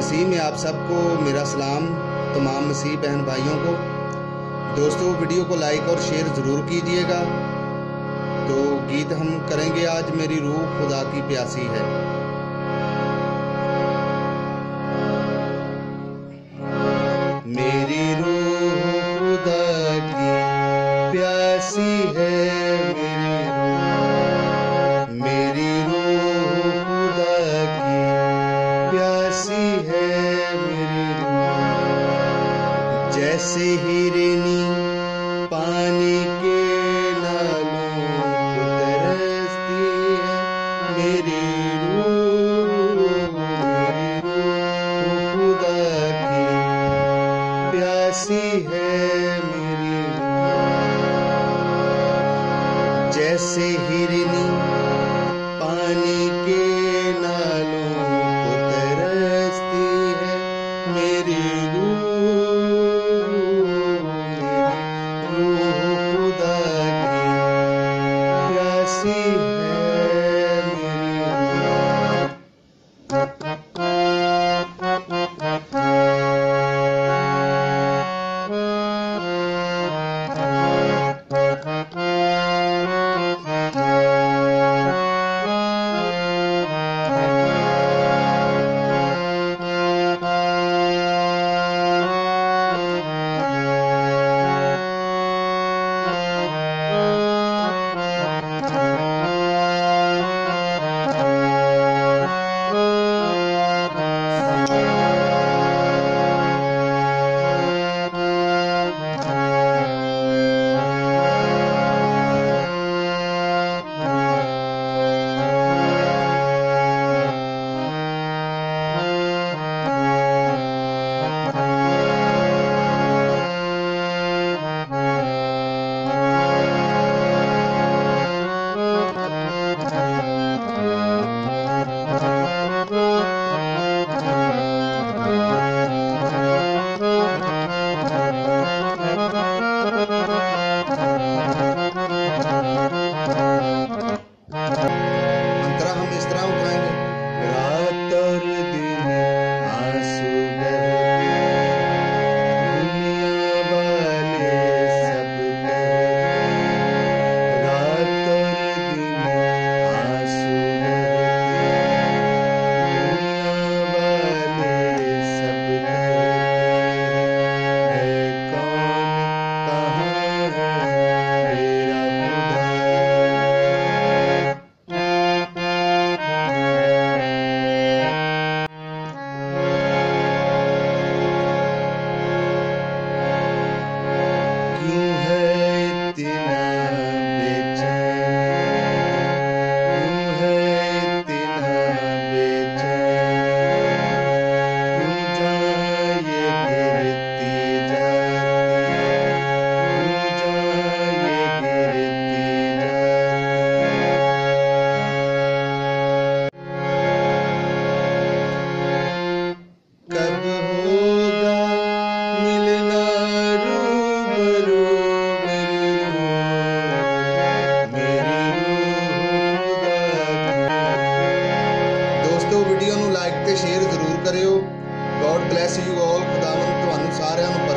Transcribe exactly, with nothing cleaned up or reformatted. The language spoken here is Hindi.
मसीह में आप सबको मेरा सलाम, तमाम मसीह बहन भाइयों को। दोस्तों, वीडियो को लाइक और शेयर ज़रूर कीजिएगा। तो गीत हम करेंगे आज, मेरी रूह खुदा की प्यासी है। मेरी रूह खुदा की प्यासी है, मेरी रूह मेरी रूह खुदा की प्यासी है, मेरी रूह जैसे हिरनी पानी के नालों को तरसती है। मेरी रूह मेरी रूह खुदा की प्यासी है, मेरी जैसे हिरनी पानी के नालों को तरसती है। मेरी रूह मेरी रूह खुदा की प्यासी है, मेरी वीडियो ਨੂੰ लाइक ਤੇ शेयर जरूर करियो। God bless you all. खुदावंद ਤੁਹਾਨੂੰ ਸਾਰਿਆਂ ਨੂੰ